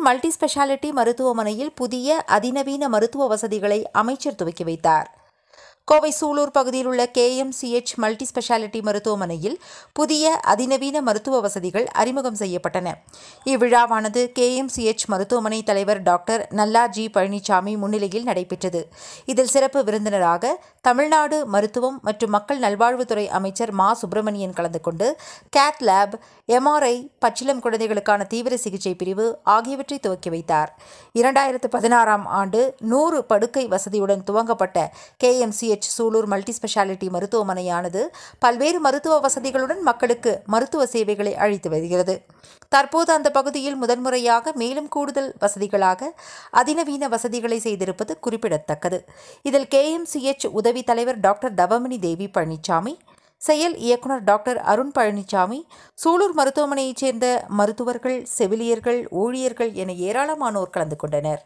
Multi speciality மருத்துவமனையில் புதிய அதிநவீன மருத்துவ வசதிகளை அமைச்சர் துவக்கி வைத்தார். கோவை சூலூர் பகுதியில் உள்ள KMCH மல்டி ஸ்பெஷாலிட்டி மருத்துவமனையில் புதிய அதிநவீன மருத்துவ வசதிகள் அறிமுகம் செய்யப்பட்டன. இவ்விழாவானது KMCH மருத்துவமனை தலைவர் டாக்டர் நல்லா ஜி பழனிசாமி முன்னிலையில் நடைபெற்றது. இதில் சிறப்பு விருந்தினராக தமிழ்நாடு மருத்துவம் மற்றும் மக்கள் நல்வாழ்வுத்துறை அமைச்சர் மா. சுப்பிரமணியன் கலந்து கொண்டு கேத் லேப், MRI, பச்சிளம் குழந்தைகளுக்கான தீவிர சிகிச்சை பிரிவு ஆகியவற்றை துவக்கி வைத்தார். 2016ஆம் ஆண்டு 100 படுக்கை வசதியுடன் துவங்கப்பட்ட KMCH சூலூர் மல்டி ஸ்பெஷாலிட்டி மருத்துவமனையானது பல்வேறு மருத்துவ வசதிகளுடன் மக்களுக்கு மருத்துவ சேவைகளை அளித்து வருகிறது. தற்போது அந்த பகுதியில் முதன்முறையாக மேலும் கூடுதல் வசதிகளாக அதிநவீன வசதிகளை செய்திருப்பது குறிப்பிடத்தக்கது. இதில் KMCH உதவி தலைவர் டாக்டர் தவமணி தேவி பழனிசாமி, செயல் இயக்குனர் டாக்டர் அருண் பழனிசாமி, சூலூர் மருத்துவமனையைச் சேர்ந்த மருத்துவர்கள், செவிலியர்கள், ஊழியர்கள் என ஏராளமானோர் கலந்து கொண்டனர்.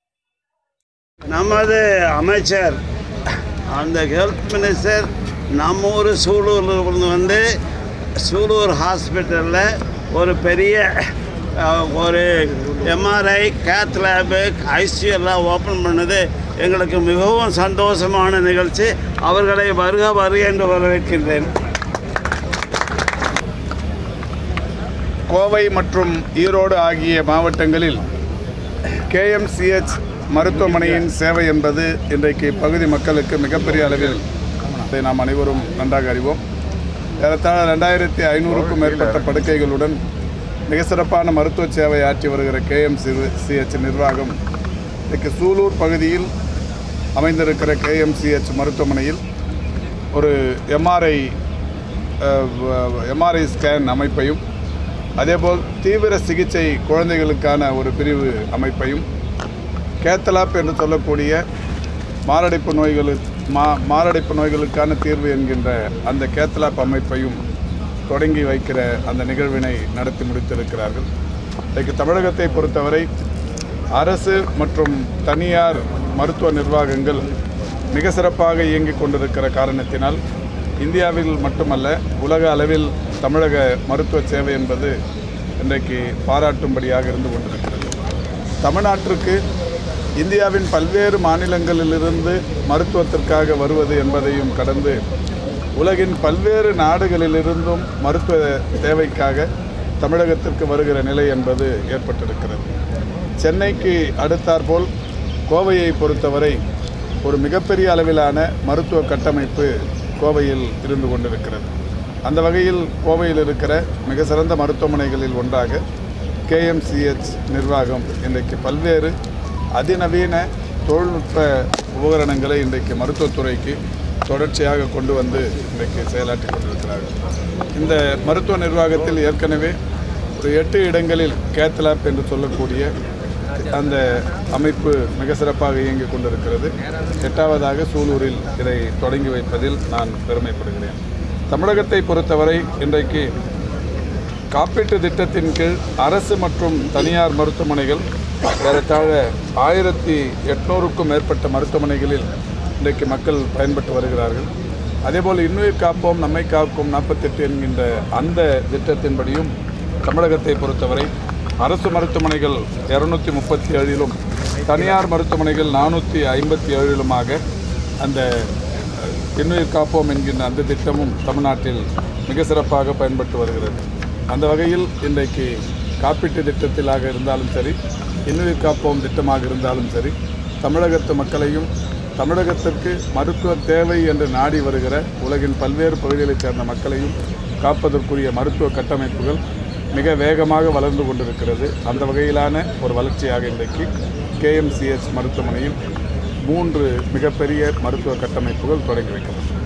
நமது அமைச்சர் அந்த ஹெல்த் மினிஸ்டர் நம்ம ஊர் சூலூரில் வந்து சூலூர் ஹாஸ்பிட்டலில் ஒரு பெரிய ஒரு MRI, கேத் லேபு, ICU எல்லாம் ஓப்பன் பண்ணது எங்களுக்கு மிகவும் சந்தோஷமான நிகழ்ச்சி. அவர்களை வருக என்று வரவேற்கின்றேன். கோவை மற்றும் ஈரோடு ஆகிய மாவட்டங்களில் KMCH மருத்துவமனையின் சேவை என்பது இன்றைக்கு பகுதி மக்களுக்கு மிகப்பெரிய அளவில் அதை நாம் அனைவரும் நன்றாக அறிவோம். ஏறத்தாழ 2500க்கும் மேற்பட்ட படுக்கைகளுடன் மிக சிறப்பான மருத்துவ சேவை ஆற்றி வருகிற KMCH நிர்வாகம் இன்றைக்கு சூலூர் பகுதியில் அமைந்திருக்கிற KMCH மருத்துவமனையில் ஒரு MRI ஸ்கேன் அமைப்பையும், அதேபோல் தீவிர சிகிச்சை குழந்தைகளுக்கான ஒரு பிரிவு அமைப்பையும், கேத்தலாப் என்று சொல்லக்கூடிய மாரடைப்பு நோய்களுக்கான தீர்வு என்கின்ற அந்த கேத்தலாப் அமைப்பையும் தொடங்கி வைக்கிற அந்த நிகழ்வினை நடத்தி முடித்திருக்கிறார்கள். இன்றைக்கு தமிழகத்தை பொறுத்தவரை அரசு மற்றும் தனியார் மருத்துவ நிர்வாகங்கள் மிக சிறப்பாக இயங்கிக் கொண்டிருக்கிற காரணத்தினால் இந்தியாவில் மட்டுமல்ல உலக அளவில் தமிழக மருத்துவ சேவை என்பது இன்றைக்கு பாராட்டும்படியாக இருந்து கொண்டிருக்கிறது. தமிழ்நாட்டிற்கு இந்தியாவின் பல்வேறு மாநிலங்களிலிருந்து மருத்துவத்திற்காக வருவது என்பதையும் கடந்து உலகின் பல்வேறு நாடுகளிலிருந்தும் மருத்துவ தேவைக்காக தமிழகத்திற்கு வருகிற நிலை என்பது ஏற்பட்டிருக்கிறது. சென்னைக்கு அடுத்தாற்போல் கோவையை பொறுத்தவரை ஒரு மிகப்பெரிய அளவிலான மருத்துவ கட்டமைப்பு கோவையில் இருந்து கொண்டிருக்கிறது. அந்த வகையில் கோவையில் இருக்கிற மிக சிறந்த மருத்துவமனைகளில் ஒன்றாக KMCH நிர்வாகம் இன்றைக்கு பல்வேறு அதிநவீன தொழில்நுட்ப உபகரணங்களை இன்றைக்கு மருத்துவத்துறைக்கு தொடர்ச்சியாக கொண்டு வந்து இன்றைக்கு செயலாற்றி கொண்டிருக்கிறார்கள். இந்த மருத்துவ நிர்வாகத்தில் ஏற்கனவே ஒரு 8 இடங்களில் கேத் லேப் என்று சொல்லக்கூடிய அந்த அமைப்பு மிக சிறப்பாக இயங்கிக் கொண்டிருக்கிறது. 8வதாக சூலூரில் இதை தொடங்கி வைப்பதில் நான் பெருமைப்படுகிறேன். தமிழகத்தை பொறுத்தவரை இன்றைக்கு காப்பீட்டு திட்டத்தின் கீழ் அரசு மற்றும் தனியார் மருத்துவமனைகள் ஏறத்தாழ 1800க்கும் மேற்பட்ட மருத்துவமனைகளில் இன்றைக்கு மக்கள் பயன்பட்டு வருகிறார்கள். அதேபோல் இன்னுயிர் காப்போம் நம்மை காக்கும் 48 என்கின்ற அந்த திட்டத்தின்படியும் தமிழகத்தை பொறுத்தவரை அரசு மருத்துவமனைகள் 237லும் தனியார் மருத்துவமனைகள் 457லுமாக அந்த இன்னுயிர் காப்போம் என்கின்ற அந்த திட்டமும் தமிழ்நாட்டில் மிக சிறப்பாக பயன்பட்டு வருகிறது. அந்த வகையில் இன்றைக்கு காப்பீட்டு திட்டத்திலாக இருந்தாலும் சரி, இன்னுயிர் காப்போம் திட்டமாக இருந்தாலும் சரி, தமிழகத்து மக்களையும் தமிழகத்திற்கு மருத்துவ தேவை என்று நாடி வருகிற உலகின் பல்வேறு பகுதிகளைச் சேர்ந்த மக்களையும் காப்பதற்குரிய மருத்துவ கட்டமைப்புகள் மிக வேகமாக வளர்ந்து கொண்டிருக்கிறது. அந்த வகையிலான ஒரு வளர்ச்சியாக இன்றைக்கு KMCH மருத்துவமனையில் 3 மிகப்பெரிய மருத்துவ கட்டமைப்புகள் தொடங்கி வைக்கப்பட்டது.